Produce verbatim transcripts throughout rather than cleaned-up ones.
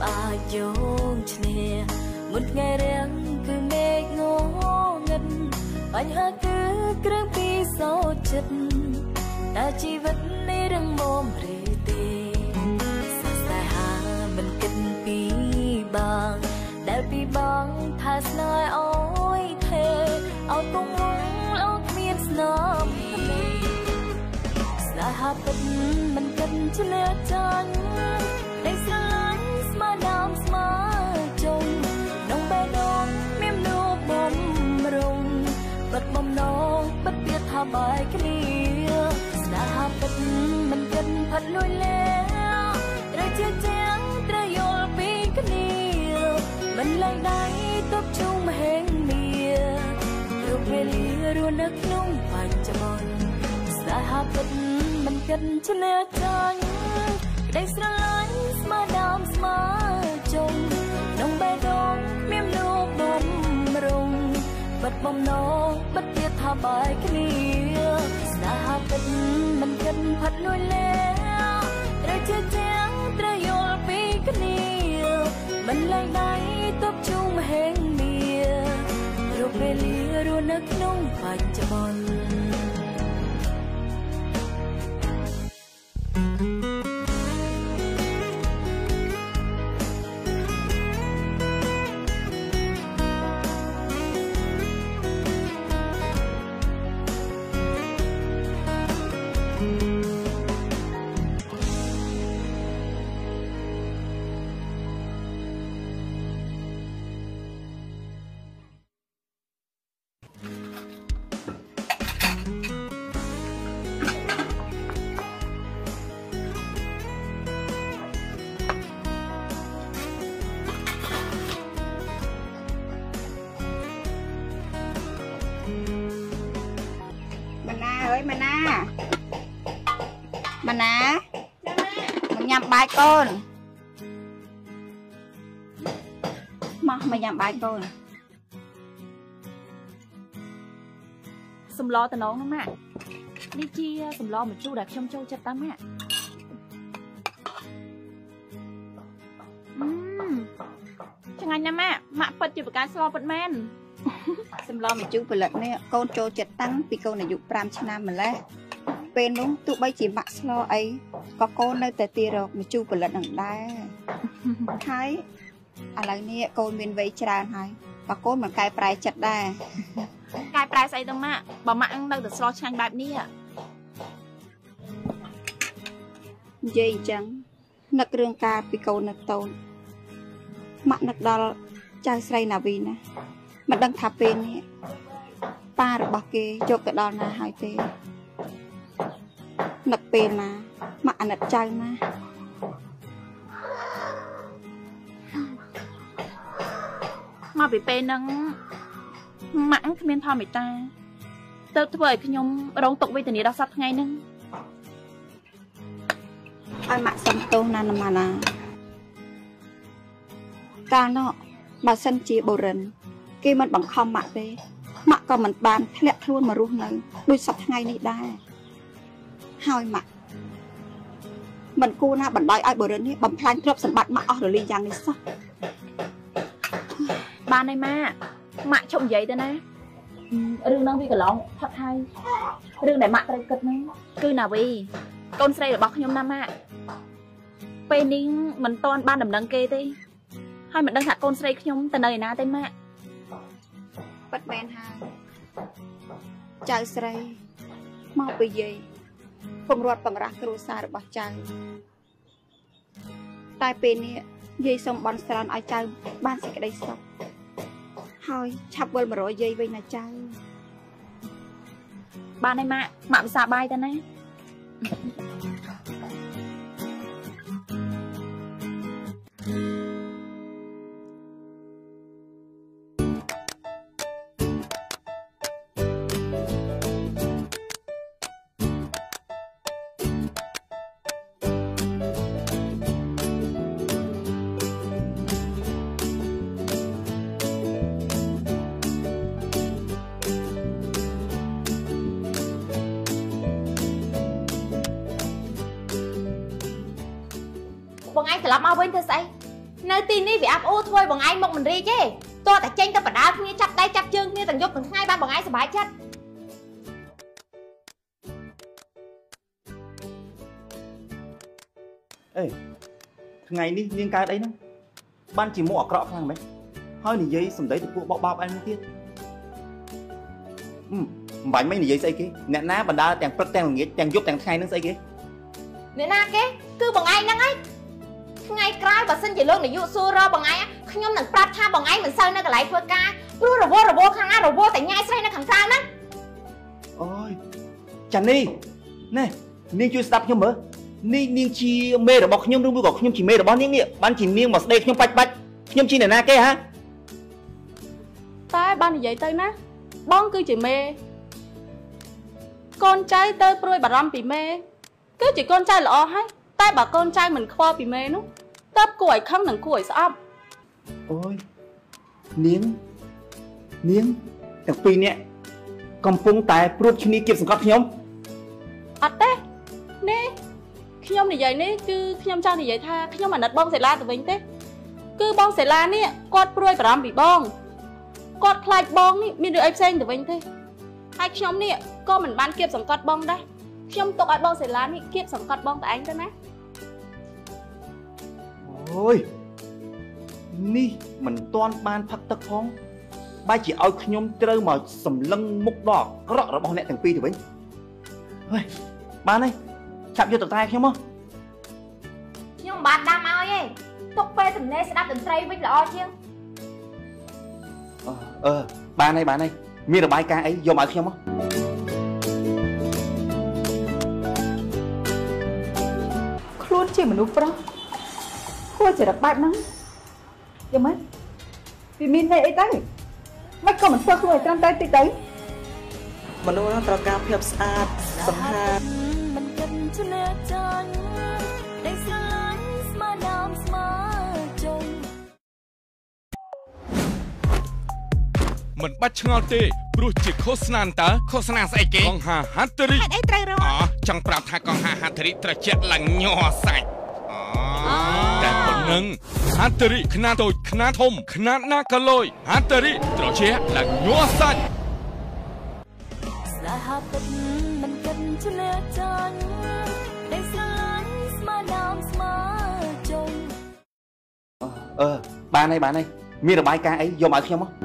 ai dông chne một ngày riêng cứ mê ngô ngân anh hát cứ krang pi so chật ta chỉ vẫn đi đang mồm rề tê sa sa ha mình kinh pi bang đã pi bang tha snai oi thề ao tung mong ốc miên snam sa ha bên mình kinh chne chân để xa lánh mà đam mà trông nông bé đón miêm nụ bom rồng bật bom nó bất biết tha bài kia xa hạ bật mình cần thật lôi lẽ trời chia chén trời yol pi kia mình lại đáy tốt chung hẹn mìa rồi về lìa rồi nước nung vành cho mòn xa hạ bật mình cần chân lẽ chân để xa lánh mà đam mà trông nông bé đón miêm nụ bom rồng bật bom nó bất biết tha bài kia xa hạ bật mình cần thật lôi lẽ trời chia chén trời yol pi kia mình lại đáy tốt chung hẹn mìa rồi về lìa rồi nước nung vành cho mòn Mana Mana mình nhầm bài con mà mình nhầm bài con sầm lo tao nấu lắm ạ đi chi sầm lo một chút đẹp trong châu chặt tắm ạ chẳng anh em ạ mạ bật chụp cái slo bật men sầm lo một chút bật lật nè con châu chặt tăng vì con này dùng pram chăn mà lẽ bên đúng tụi bay chỉ mặc slo ấy có con nơi tại tia rồi một chút bật lật đằng đá thấy à lại nè con bên vây tràn hay và con mà cài prai chặt đá cài prai say đâu mà bà mạ ăn đâu được slo chăn bạc ní ạ dây trắng nặc rương ca vì con nặc tàu mạ nặc đo chai say nào vì nè mà đang tháp bên nè ba rồi bạc kê cho cái đo là hai tê nặc bên là mạ nặc chai nè mà bị bên nâng mãng miên thò mày ta tớ bởi cái nhóm rong tục với tình đã sắp ngay nâng ai mạ xăm tô nà mà là ta nó bà sân chia bầu rần kia mình bằng không mạ thế mạ còn mình bàn lẹ luôn mà luôn nữa đôi sắp ngay này đa hai mạ mình cô na bẩn đói ai bầu rần bằng phanh trộm sẵn bạn mạ ở rồi liên giang này sao ba này mà mạ trộm giấy thế này rừng năng vi cả lòng thật hay rừng để mạ tay cật nữa cứ nào vì con say được bọc nhôm năm ạ bên đi mình toàn ban đầm đăng kê thế hai mình đang thả con say nhôm từ nơi nào tên mạ bắt men ha chào say mau bị gì không rót bằng rác kêu xa được bọc chào tai bên này dây xong bắn sàn ai chào ban sẽ cái đây xong thôi chắp bên mà rồi dây bên là chào ba này mạ mạ bị xả bay tên này bọn anh phải làm mau bên thế sao nơi tin đi vì áp ô thôi bằng ai mộng mình đi chứ tôi tại tranh tao phải đá như chặt tay chặt chân như thằng giúp thằng hai ba bằng ai sẽ bái chết ê ngày đi liên cái đấy nó ban chỉ mua ở cọ thằng mấy hơi thì giấy sầm đấy thì cuộc bọc bọc anh tiết ừ bánh mấy này giấy xây kia nè ná bàn đá tàng prất tàng nghĩa tàng giúp tàng thay nó xây kia nè na cái cứ bằng ai năng ấy ngày cày và xin chỉ lương để dụ xua ra bằng ai không nhom nặng prát tha bằng ai mình sao nó cái lại phơi ca cứ rồi vô rồi vô khang á rồi vô tại nhai say nó khẳng sao đó ôi chẳng đi nè niên chui stop nhom mơ niên niên chi mê rồi bọc nhom đúng bọc nhom chỉ mê rồi bón niên niệm ban chỉ niên mà đây nhom bạch bạch nhom chi này na cái hả tai ban như vậy tới ná bong cứ chỉ mê con trai tới prôi bà ram bị mê cứ chỉ con trai là o hay tai bà con trai mình khoa bị mê nó tấp củi không nằng củi sao ôi niên niên thằng pi nè cầm pung tài prút chi ni kịp sừng cọp nhom ắt đấy nè khi nhom này vậy nè cứ khi nhom trang này vậy tha khi nhom mà nặt bong sẽ la từ vĩnh thế cứ bong sẽ la nè quạt prôi bà ram bị bong quạt khai bong nè mình được ai xanh từ vĩnh thế hai khi nhom nè con mình ban kịp sừng cọp bong đây khi nhom tộc ai bong sẽ la nè kịp sừng cọp bong tại anh thôi nè ôi ni mình toan ban phật tắc phong ba chỉ ao nhom trơ mà sầm lưng mục đỏ có rõ rồi bọn nè thằng pi thì bánh ơi ba này chạm vô tận tay không không nhưng bạn đam ao ấy tục phê thằng nè sẽ đáp từng tray với là o chiêng ờ ờ ba này ba này mi là bài ca ấy vô mà không không luôn chỉ mình úp đó cô chỉ đặt bát nắng giờ mấy vì mình này ấy tay mấy con mình phơi không trong tay tí đấy mình luôn nó cao phép sát sầm ha mình cần cho lẽ chân để xa lánh mà đam mà trông mình bắt chăng tê bru chỉ khô snan ta khô snan sai kế con hà hát tê riอ๋อจังปรับทากองhà hát tê riตระเจ็ดหลังย่อใส่อ๋อแต่คนหนึ่งฮัตเตอรี่ขนาดโตขนาดทมขนาดหน้ากะลอยฮัตเตอรี่ตระเจ็ดหลังย่อใส่สหปัตมันกันชลจันได้สลายมาดามมาจง ờ ba này ba này mi là bài ca ấy vô mà không không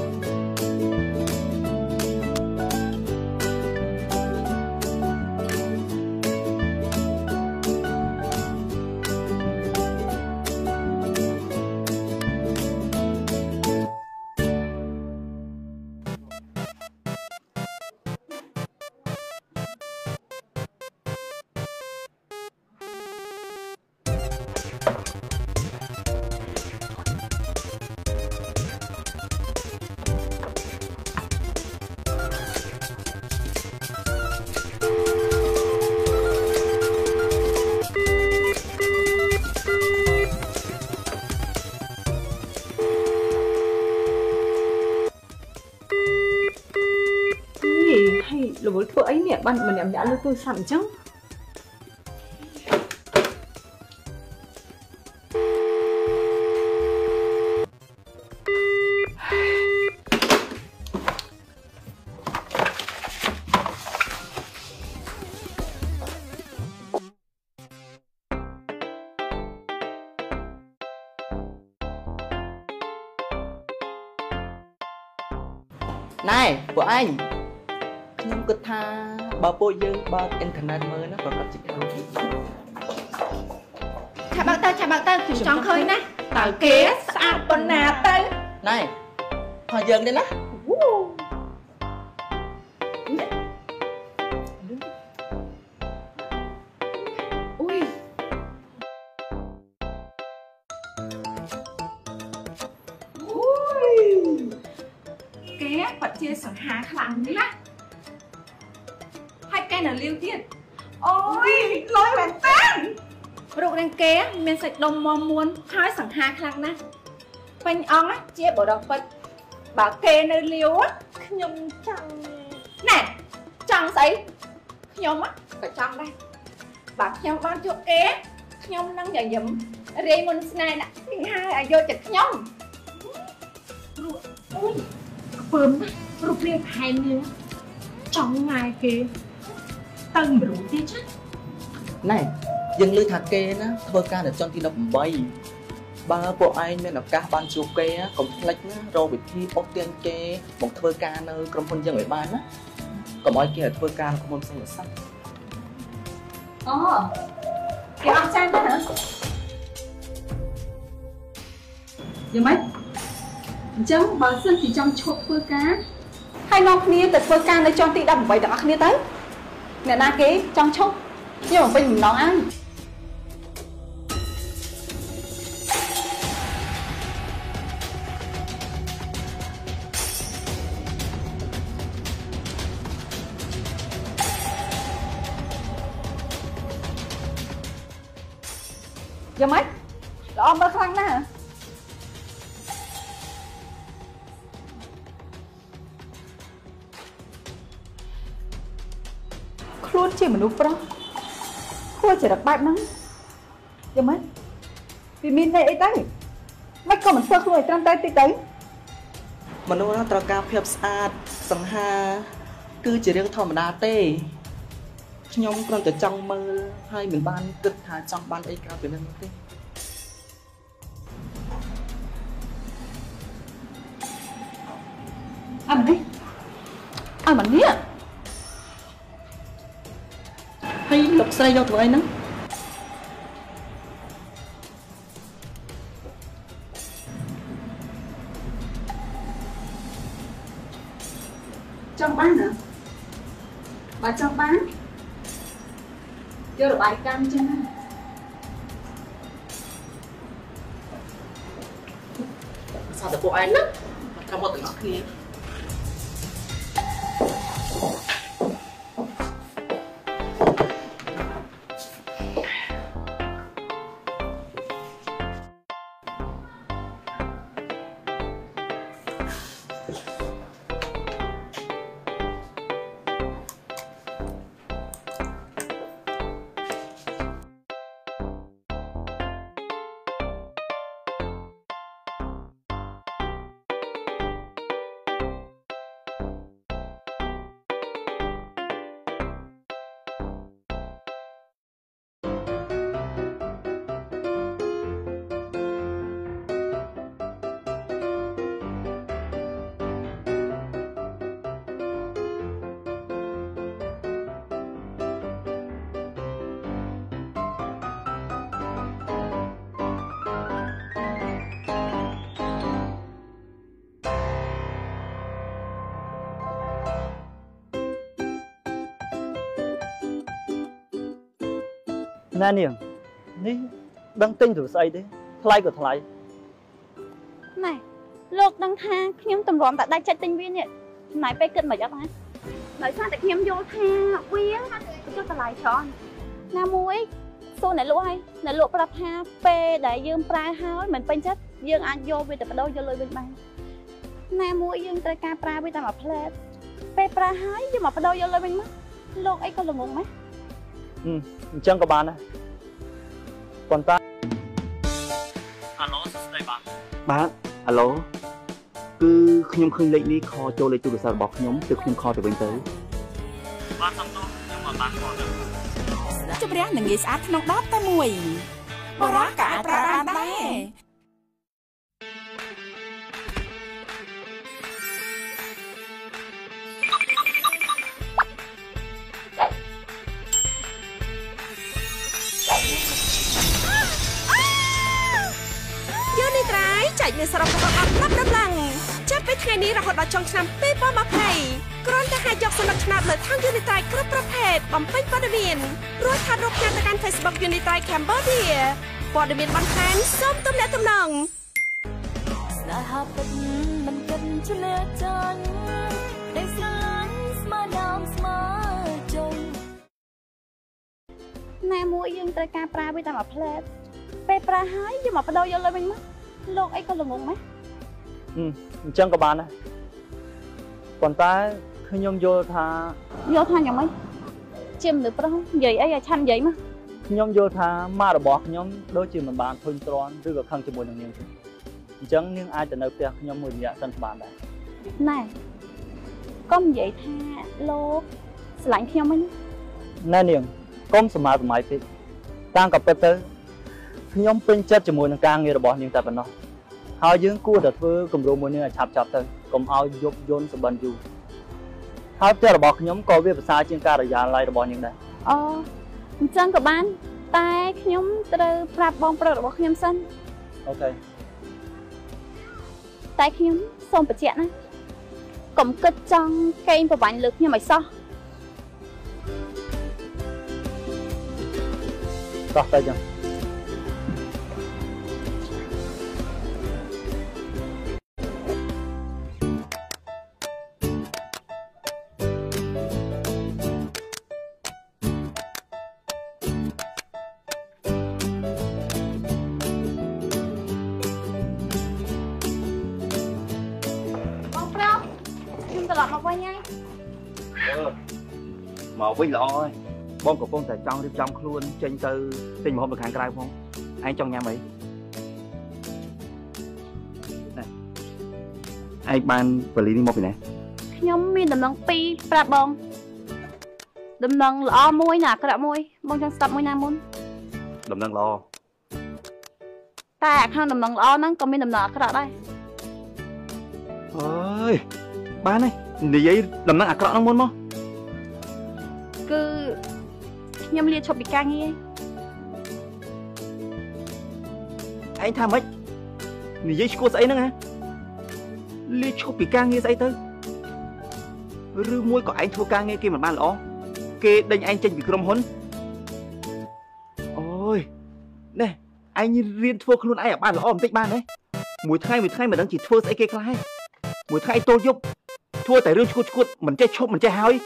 là với vợ ấy nè bạn mình em đã lưu tôi sẵn chứ này vợ anhខ្ញុំគិតថាបើពួកយើងបើកអ៊ីនធឺណិតមើលណាប្រកាសជាខាងទីឆាប់បើកទៅឆាប់បើកទៅខ្ញុំចង់ឃើញណាតើគេស្អាតប៉ុណ្ណាទៅណែហើយយើងនេះណាអូយអូយគេបាត់ជាសង្ហាខ្លាំងណាស់cái là liêu tiết ôi lôi bạn tan rụng đang ké men sạch đông mong muốn hai sẵn hai khăn nè phanh ong á chia bỏ đọc phật bảo kê nơi liêu á nhung trăng nè trăng giấy nhung á phải trăng đây bảo nhung ban chuột ké nhung năng nhà dấm រៀងមុនស្នេហ៍ណានេះហើយឲ្យយកចិត្តខ្ញុំអូយខ្ពើមណារូបរាងផែននេះចង់ងាយគេទៅមរុំទៀតចាណែយើងលើថាគេណាធ្វើការនៅចុងទីដប់ប្រាំបីបើពួកឯងមានឱកាសបានជួបគេកុំភ្លេចណារកវិធីអត់ទាញគេមកធ្វើការនៅក្រុមហ៊ុនយើងឲ្យបានណាកុំឲ្យគេធ្វើការនៅក្រុមហ៊ុនផ្សេងផ្សេងអូគេអត់ចាំទេណាយ៉ាងម៉េចអញ្ចឹងបើសិនជាចង់ឈប់ធ្វើការហើយនាំគ្នាទៅធ្វើការនៅចុងទីដប់ប្រាំបីទាំងអស់គ្នាទៅអ្នកណាគេចង់ឈប់ខ្ញុំវិញម្ដងអើយយ៉ាងម៉េចល្អមើលខ្លាំងណាស់ខ្លួនជាមនុស្សប្រុសគួរចរិតបែបហ្នឹងយ៉ាងម៉េចវាមានន័យអីទៅមិនក៏មិនធ្វើខ្លួនឲ្យត្រឹមត្រូវតិចទៅមនុស្សត្រូវការភាពស្អាតសង្ហាគឺជារឿងធម្មតាទេខ្ញុំគ្រាន់តែចង់មើលហើយមិនបានគិតថាចង់បានអីក្រៅពីនេះទេអត់នេះអត់មកនេះហើយលោកស្រីយកធ្វើអីហ្នឹងចង់បានណាបើចង់បានយករបាយកម្មចឹងណា saoតែពួកឯងណាតាមមកទាំងអស់គ្នាណែនាងនេះដឹងទិញឬស្អីទេថ្លៃក៏ថ្លៃណែលោកដឹងថាខ្ញុំតម្រាំតែដាច់ចិត្តទិញវានេះចំណាយពេលគិតមិនអត់ណាដោយសារតែខ្ញុំយល់ថាវាចុះតម្លៃច្រើនណាមួយសួរអ្នកលក់ហើយអ្នកលក់ប្រាប់ថាពេលដែលយើងប្រើហើយមិនពេញចិត្តយើងអាចយកវាទៅបដូរយកលុយវិញបានណាមួយយើងត្រូវការប្រើវាតែមួយផ្លែតពេលប្រើហើយយើងមកបដូរយកលុយវិញមកលោកអីក៏ល្ងងម៉េចអញ្ចឹងក៏បានដែរប៉ុន្តែអាឡូសួស្ដីបាទបាទអាឡូគឺខ្ញុំឃើញលេខនេះខចូលលេខទូរស័ព្ទរបស់ខ្ញុំទើបខ្ញុំខទៅវិញទៅបាទសំទោសខ្ញុំមិនបានខទៅជម្រះនឹងងាយស្អាតក្នុងដបតែមួយបរោះក៏អាចប្រើបានដែរចែកមានសរុបរបស់អត់ប្រាប់ដំឡើងចាប់ពីថ្ងៃនេះរហូតដល់ចុងឆ្នាំពីរពាន់ยี่สิบគ្រាន់តែអាចយកសន្លឹកឆ្នោតលើខាង Unitry គ្រប់ប្រភេទបំពេញព័ត៌មានរួចថតរូបផ្ញើទៅកាន់ Facebook Unitry Cambodia ព័ត៌មានបន្ថែមសូមទំនាក់ទំនងស្នេហាពិតមិនគិតឆ្លៀតចាញ់តែស្រឡាញ់ស្មើដើមស្មើជុំណាមួយយើងត្រូវការប្រើវាតែមួយផ្លែតពេលប្រើហើយយើងមកបដូរយកលុយវិញមកលោកអីក៏ល្ងងម៉េចអញ្ចឹងក៏បានដែរប៉ុន្តែខ្ញុំយល់ថាយល់ថាយ៉ាងម៉េចជាមនុស្សប្រុសនិយាយអីឲ្យឆាន់និយាយមកខ្ញុំយល់ថាម៉ារបស់ខ្ញុំដូចជាមិនបានធុញទ្រាន់ឬក៏ខឹងជាមួយនឹងនាងទេអញ្ចឹងនាងអាចទៅនៅផ្ទះខ្ញុំមួយរយៈសិនបានដែរណែកុំនិយាយថាលោកស្រឡាញ់ខ្ញុំហ្នឹងណែនាងកុំសម្មាសម័យពេកតាមក៏ពិតទៅខ្ញុំពេញចិត្តជាមួយនឹងការងាររបស់នាងតែប៉ុណ្ណោះហើយយើងគួរតែធ្វើគម្រោងមួយនេះឲ្យឆាប់ៗទៅកុំឲ្យយប់យន់សបិនយូរហើយផ្ទះរបស់ខ្ញុំក៏វាប្រសើរជាងការិយាល័យរបស់នាងដែរអូអញ្ចឹងក៏បានតែខ្ញុំត្រូវប្រាប់បងប្រុសរបស់ខ្ញុំសិនអូខេតែខ្ញុំសូមបញ្ជាក់ណាកុំគិតចង់កេងប្រវាញ់លើខ្ញុំឲ្យសោះតោះទៅចឹងមកវិញល្អហើយបងកំពុងតែចង់រៀបចំខ្លួនចេញទៅទិញម្ហូបទៅខាងក្រៅផងឯងចង់ញ៉ាំអីឯងបានបលីនេះមកពីណាខ្ញុំមានដំណឹងពីរប្រាប់បងដំណឹងល្អមួយណាអាក្រក់មួយបងចង់ស្ដាប់មួយណាមុនដំណឹងល្អតែខាងដំណឹងល្អហ្នឹងក៏មានដំណឹងអាក្រក់ដែរអើយបានហើយនិយាយដំណឹងអាក្រក់ហ្នឹងមុនមកគឺខ្ញុំលាឈប់ពីការងារឯងថាម៉េចនិយាយឈ្គួតស្អីហ្នឹងហ៎លាឈប់ពីការងារស្អីទៅឬមួយក៏ឯងធ្វើការងារគេមិនបានល្អគេដេញឯងចេញពីក្រុមហ៊ុនអូយណែឯងរៀនធ្វើខ្លួនឯងឲ្យបានល្អបន្តិចបានទេមួយថ្ងៃមួយថ្ងៃមិនដឹងជាធ្វើស្អីគេខ្លះហើយមួយថ្ងៃតូចយប់ធ្វើតែរឿងឈួតឈួតមិនចេះឈប់មិនចេះហើយ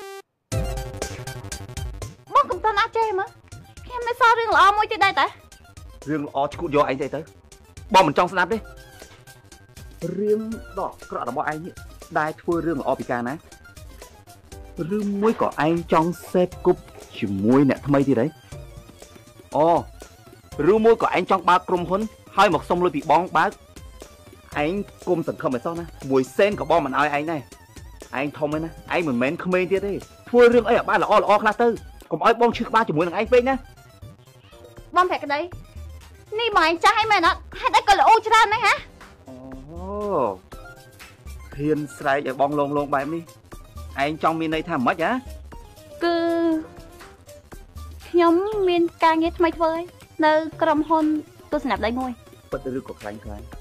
មកកំតន់អាចចេះមើលខ្ញុំនៅសល់រឿងល្អមួយទៀតដែរតារឿងល្អឈួតយកឯងទៅទៅបងមិនចង់ស្ដាប់ទេរឿងដ៏អាក្រក់របស់ឯងនេះដែលធ្វើរឿងល្អពីកាលណាឬមួយក៏ឯងចង់សេពគប់ជាមួយអ្នកថ្មីទៀតហីអូឬមួយក៏ឯងចង់បើកក្រុមហ៊ុនហើយមកសុំលុយពីបងបើកឯងគុំសង្ឃឹមឲ្យសោះណាមួយសេនក៏បងមិនឲ្យឯងដែរឯងធំហើយណាឯងមិនមែនក្មេងទៀតទេធ្វើរឿងអីឲ្យបានល្អល្អខ្លះទៅកុំឲ្យបងឈឺក្បាលជាមួយនឹងឯងពេកណាបងប្រាប់ក្តីនេះបងឯងចាស់អីមែនអត់ហេតុអីក៏ល្អច្រើនណាស់ហ៎អូហ៊ានស្រែកឲ្យបងលងលងបែបនេះឯងចង់មានន័យថាម៉េចហ៎គឺខ្ញុំមានការងារថ្មីធ្វើហើយនៅក្រុមហ៊ុនទស្សនវិស័យមួយពិតឬក៏ខ្លាញ់ខ្លាញ់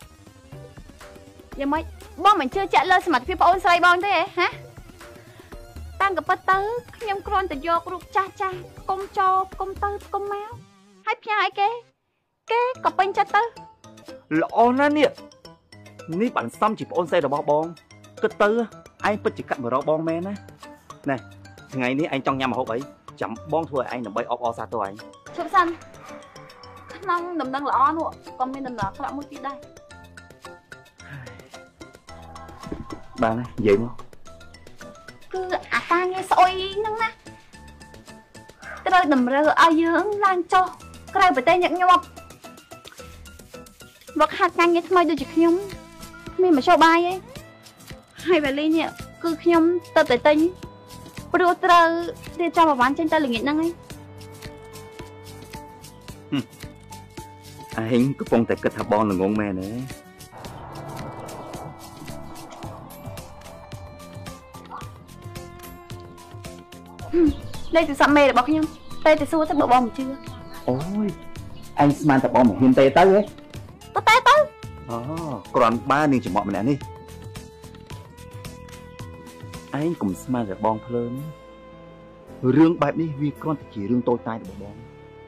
យ៉ាងម៉េចបងមិនជឿជាក់លើសមត្ថភាពប្អូនស្រីបងទេហ៎តាំងក៏ពិតទៅខ្ញុំគ្រាន់តែយករូបចាស់ចាស់គុំចោគុំទៅគុំមកហើយផ្ញើឲ្យគេគេក៏ពេញចិត្តទៅល្អណាស់នេះនេះបានសំជាប្អូនស្រីរបស់បងគិតទៅឯងពិតជាកាត់មករកបងមែនណាណែថ្ងៃនេះឯងចង់ញ៉ាំម្ហូបអីចាំបងធ្វើឲ្យឯងដើម្បីអបអរសាទរឯងជប់សិនក្នុងដំណឹងល្អនោះក៏មានដំណឹងអាក្រក់មួយទៀតដែរបានហើយនិយាយមកគឺអាការងារស្អុយហ្នឹងណាត្រូវតម្រូវឲ្យយើងឡើងចុះក្រៅប្រទេសញឹកញាប់មកហាត់ការងារថ្មីដូចជាខ្ញុំមានមធ្យោបាយឯងហើយវេលានេះគឺខ្ញុំទៅតែទិញព្រោះត្រូវរៀបចំប្រវត្តិចេញទៅល្ងាចហ្នឹងឯងឯងកំពុងតែគិតថាបងល្ងងមែនទេលេខទូរស័ព្ទមេរបស់ខ្ញុំតែទៅសួរទៅបើបងមិនជឿអូយឯងស្មានតែបងមិនហ៊ានទេទៅហ៎ទៅតែទៅអូគ្រាន់បើនាងចំអកម្នាក់នេះឯងកុំស្មានតែបងភ្លើនរឿងបែបនេះវាគ្រាន់តែជារឿងតូចតាចរបស់បង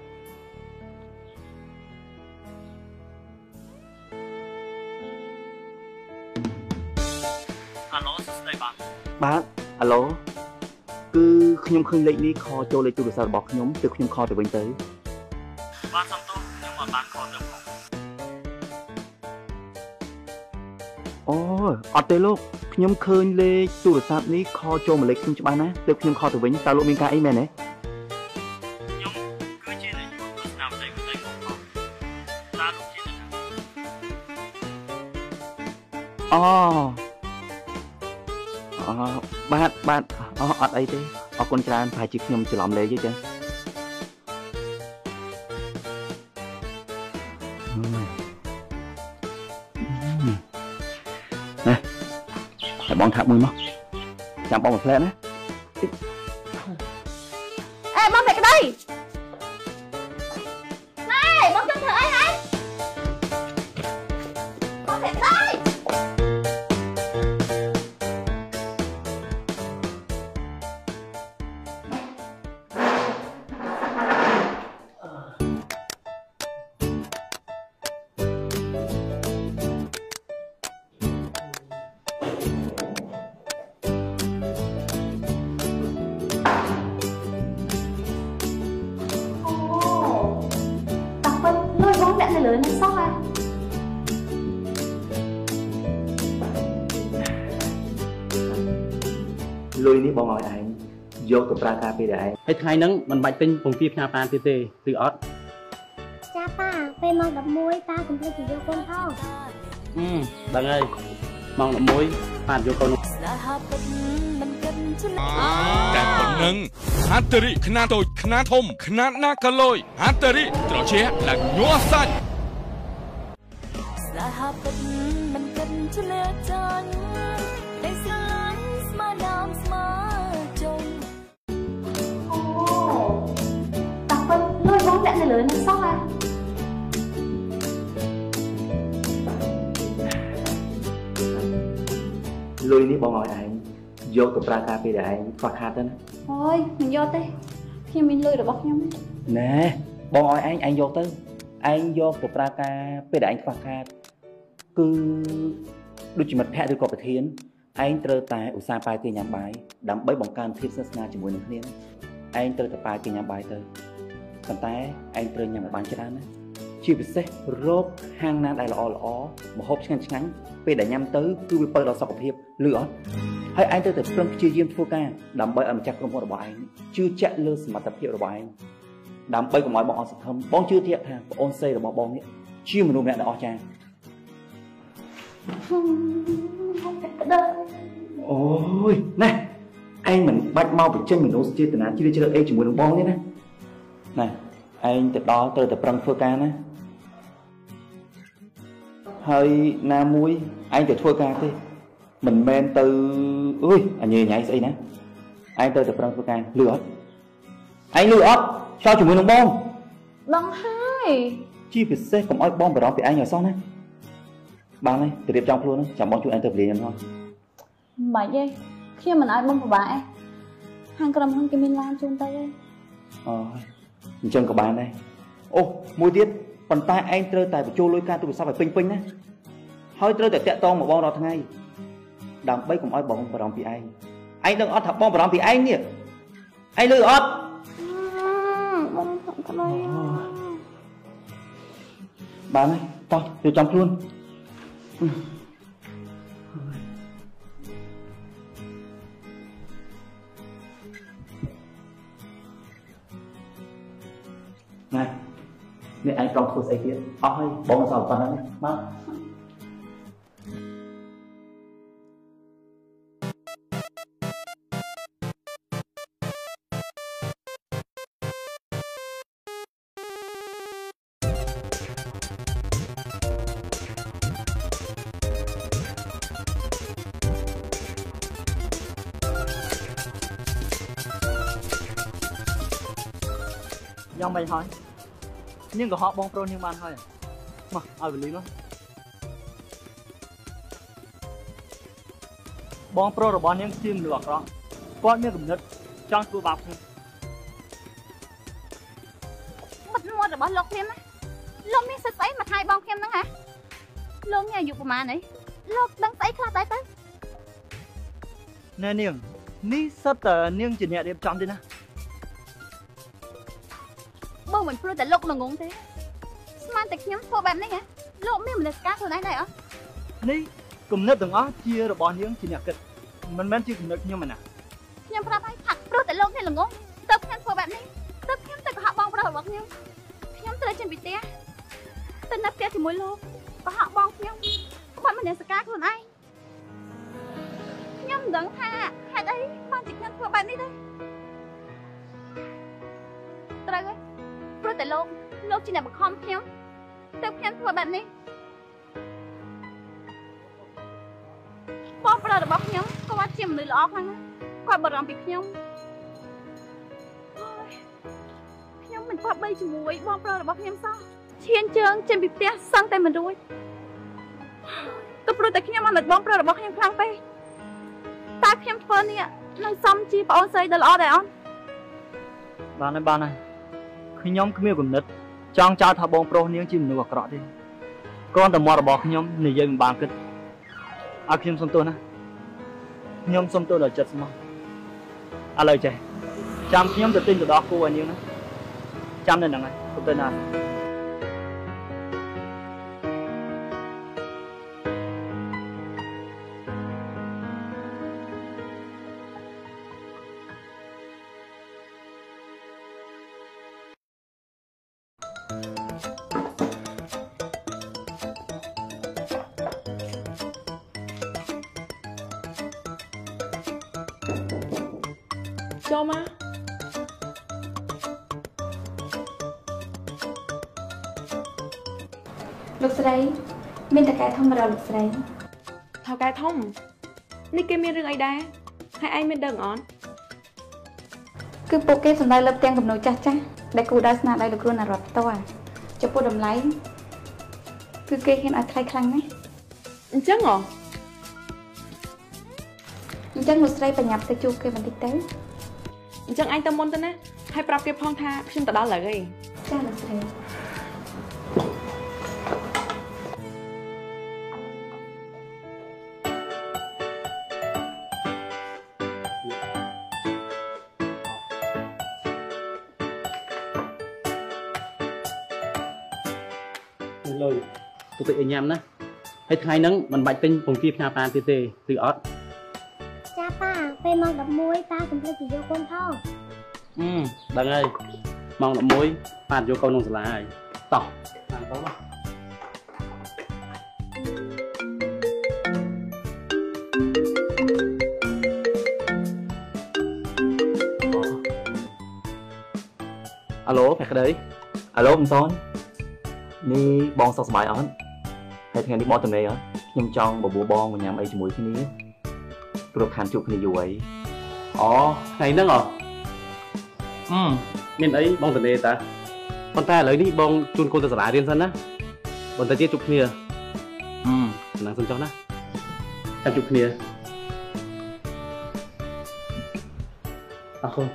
អាឡូសួស្ដីបាទបាទអាឡូគឺខ្ញុំឃើញលេខនេះខចូលលេខទូរស័ព្ទរបស់ខ្ញុំទើបខ្ញុំខទៅវិញទៅបាទសំទោសខ្ញុំអត់បានខទៅផងអូអត់ទេលោកខ្ញុំឃើញលេខទូរស័ព្ទនេះខចូលមកលេខខ្ញុំច្បាស់ណាស់ទើបខ្ញុំខទៅវិញតើលោកមានការអីមែនទេខ្ញុំគឺឡើងលោកជាតិអូអូបាទបាទអូអត់អីទេអរគុណច្រើនប្រហែលជាខ្ញុំច្រឡំលេខទេចឹងណាតែបងថាមួយមកចាំបងមកផ្លែណាអេបងតែក្តីណែបងចង់ធ្វើអីហើយបងតែក្តីលុយនេះបងឲ្យឯងយកទៅប្រើការពេលដែរឯងហើយថ្ងៃហ្នឹងមិនបាច់ទិញពងទាផ្ញើប៉ាទៀតទេឬអត់ចាប៉ាពេលម៉ោងដប់មួយប៉ាកុំភ្លេចទៅយកកូនផងអឺដឹងហើយម៉ោងដប់មួយប៉ាយកកូនតែប៉ុណ្ណឹងហាត់តរិខ្នាតតូចខ្នាតធំខ្នាតណាក៏លយហាត់តរិត្រជាឡើងញ័រសាច់ស្នេហាពិតមិនគិតឆ្លៀតចាញ់តែស្រឡាញ់ស្មើដើមស្មើចុងអូតាពិតលុយបងលាក់នៅលើនឹងសោះហ៎លុយនេះបងឲ្យឯងយកទៅប្រើការពេលដែលឯងខ្វះខាតទៅណាអូយមិនយកទេខ្ញុំមានលុយរបស់ខ្ញុំណែបងឲ្យឯងឯងយកទៅឯងយកទៅប្រើការពេលដែលឯងខ្វះខាតគឺដូចជាមិត្តភក្តិឬក៏ប្រធានឯងត្រូវតែឧស្សាហ៍បាយគេញ៉ាំបាយដើម្បីបង្កើនភាពស្និទ្ធស្នាលជាមួយនឹងគ្នាឯងត្រូវតែបាយគេញ៉ាំបាយទៅប៉ុន្តែឯងត្រូវញ៉ាំឲ្យបានច្រើនណាជាពិសេសរកហាងណាដែលល្អល្អម្ហូបឆ្ងាញ់ឆ្ងាញ់ពេលដែលញ៉ាំទៅគឺវាបើដល់សុខភាពឬអត់ហើយឯងត្រូវតែប្រឹងព្យាយាមធ្វើការដើម្បីឲ្យម្ចាស់ក្រុមហ៊ុនរបស់ឯងជឿជាក់លើសមត្ថភាពរបស់ឯងដើម្បីកុំឲ្យបងអស់សង្ឃឹមបងជឿធាក់ថាប្អូនស្រីរបស់បងនេះជាមនុស្សម្នាក់ដ៏អស្ចារ្យអូយណែឯងមិនបាច់មកបញ្ចេញមនោសញ្ចេតនាជ្រាលជ្រៅអីជាមួយនឹងបងនេះណាណែឯងទៅដល់ត្រូវតែប្រឹងធ្វើការណាហើយណាមួយឯងទៅធ្វើការទេមិនមែនទៅអើយអញញ៉ៃស្អីណាឯងទៅតែប្រឹងធ្វើការលឺអត់ឯងលឺអត់ឆ្លោះជាមួយនឹងបងដឹងហើយជាពិសេសកុំឲ្យបងបារម្ភពីឯងឲ្យសោះណាបានហើយទៅរៀបចំខ្លួនចាំបងជួយឯងទៅពលាខ្ញុំផងមិនបាច់ទេខ្ញុំមិនឲ្យបងពិបាកទេហាងក្រុមហ៊ុនគេមានឡានជូនទៅទេអូអញ្ចឹងក៏បានដែរអូមួយទៀតប៉ុន្តែឯងត្រូវតែបញ្ចូលលុយការទូរស័ព្ទឲ្យពេញពេញណាហើយត្រូវតែតាក់ទងមកបងរាល់ថ្ងៃដើម្បីកុំឲ្យបងបារម្ភពីឯងឯងដឹងអត់ថាបងបារម្ភពីឯងនេះឯងលឺអត់បងថំក្ដីបានហើយតោះរៀបចំខ្លួនណែនេះឯងចង់ធ្វើស្អីទៀតអស់ហើយបងសល់ប៉ុណ្ណឹងមកយ៉ាងម៉េចហើយនាងក៏ហកបងប្រុសនាងបានហើយមកឲ្យវេលាមកបងប្រុសរបស់នាងជាមនុស្សអាក្រក់គាត់មានគំនិតចង់ធ្វើបាបខ្ញុំមិត្តមាត់របស់លោកខ្ញុំណាលោកមានសិទ្ធិស្អីមកថៃបងខ្ញុំហ្នឹងហ៎លោកមានអាយុប្រហែលអីលោកដឹងស្អីខ្លះដែរទៅណែនាងនេះសិតតែនាងជាអ្នករៀបចំទេណាបងមិនព្រោះតែលោកល្ងងទេស្មានតែខ្ញុំធ្វើបែបនេះហ៎លោកមានមនសិការខ្លួនឯងដែរអត់នេះគំនិតទាំងអស់ជារបស់នាងជាអ្នកគិតមិនមែនជាគំនិតខ្ញុំណាខ្ញុំប្រាប់ឲ្យថាព្រោះតែលោកនេះល្ងងទើបខ្ញុំធ្វើបែបនេះទើបខ្ញុំទៅកុហកបងប្រុសរបស់ខ្ញុំខ្ញុំត្រូវចេញពីផ្ទះទៅនៅផ្ទះជាមួយលោកក៏ហាក់បងខ្ញុំគាត់មិនដឹងសកាខ្លួនឯងខ្ញុំមិនដឹងថាហេតុអីបានជាខ្ញុំធ្វើបែបនេះទេត្រូវហើយព្រោះតែលោកលោកជាអ្នកបង្ខំខ្ញុំទើបខ្ញុំធ្វើបែបនេះបងប្រុសរបស់ខ្ញុំគាត់ជាមនុស្សល្អខ្លាំងណាស់គាត់បារម្ភពីខ្ញុំខ្ញុំមិនបាក់បីជាមួយបងប្រុសរបស់ខ្ញុំសោះឈានជើងចេញពីផ្ទះសឹងតែមិនរួចក៏ព្រោះតែខ្ញុំអត់បងប្រុសរបស់ខ្ញុំខ្លាំងពេកតែខ្ញុំធ្វើនេះនឹងសមជាប្អូនស្រីដ៏ល្អដែរអូនបានហើយបានហើយខ្ញុំគ្មានគំនិតចង់ចោទថាបងប្រុសនាងជាមនុស្សអាក្រក់ទេគ្រាន់តែមាត់របស់ខ្ញុំនិយាយមិនបានគិតឲ្យខ្ញុំសុំទោសណាខ្ញុំសុំទោសដល់ចិត្តស្មោះឥឡូវចេះចាំខ្ញុំទៅទិញទៅដោះគោឲ្យនាងណាចាំនៅហ្នឹងហើយទៅទៅណាចូលមកលោកស្រីមានតកែធំរកលោកស្រីថៅកែធំនេះគេមានរឿងអីដែរហើយឯងមានដឹងអត់គឺពួកគេសំដៅលើផ្ទាំងគំនូរចាស់ចាស់ដែលគូដៅស្នាដៃលោកគ្រូនរដ្ឋផ្ទាល់ចំពោះតម្លៃគឺគេហ៊ានឲ្យថ្លៃខ្លាំងណាស់អញ្ចឹងហ៎អញ្ចឹងលោកស្រីបញ្ញាប់ទៅជួបគេបន្តិចទៅអញ្ចឹងឯងទៅមុនទៅណាហើយប្រាប់គេផងថាខ្ញុំទៅដល់ហើយចាលោកស្រីលុយទៅទៅញ៉ាំណាហើយថ្ងៃហ្នឹងមិនបាច់ទិញពងទាផ្ញើប៉ាទៀតទេឬអត់ចាប៉ាពេលម៉ោងដប់មួយប៉ាកុំភ្លេចទៅយកកូនផងអឺដឹងហើយម៉ោងដប់មួយប៉ាយកកូនក្នុងសាលាហើយតោះតាមទៅណាអាឡូភក្តីអាឡូមិនសននេះបងសុខសប្បាយអត់ហើយថ្ងៃនេះបងទៅណីអត់ខ្ញុំចង់បបួលបងមកញ៉ាំអីជាមួយគ្នាព្រោះខានជួបគ្នាយូរអីអូថ្ងៃហ្នឹងហ៎អឺមានអីបងទៅណីតាប៉ុន្តែឥឡូវនេះបងជូនកូនទៅសាលារៀនសិនណាបន្តទៀតជួបគ្នាអឺណាសិនចុះណាចាំជួបគ្នាអរគុណ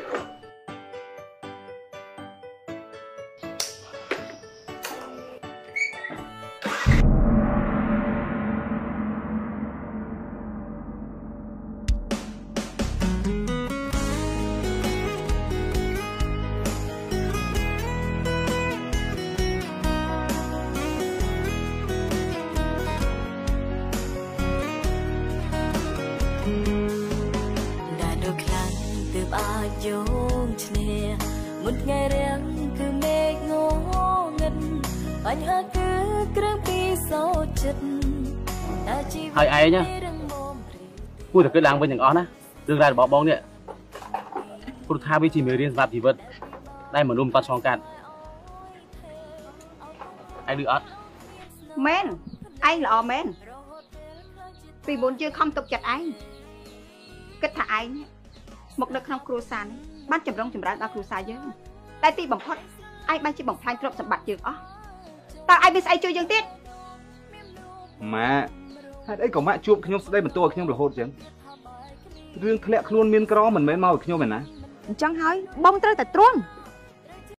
ហើយឯងណាគួរតែគិតឡើងវិញទាំងអស់ណារឿងរ៉ាវរបស់បងនេះព្រោះថាវាជាមេរៀនសម្រាប់ជីវិតដែលមនុស្សមិនតឆ្លងកាត់ឯងឮអត់មែនឯងល្អមែនពីមុនយើងខំទុកចិត្តឯងគិតថាឯងមកនៅក្នុងគ្រួសារនេះបានចម្រុងចម្រើនដល់គ្រួសារយើងតែទីបំផុតឯងបានជាបំផ្លាញទ្រព្យសម្បត្តិយើងអស់តើឯងមានស្អីជួយយើងទៀតម៉ាហេតុអីក៏ម៉ាក់ជួបខ្ញុំស្ដីបន្ទោសឲ្យខ្ញុំរហូតចឹងរឿងធ្លាក់ខ្លួនមានក្រមិនមែនមកឲ្យខ្ញុំទេណាអញ្ចឹងហើយបងត្រូវតែទ្រាំ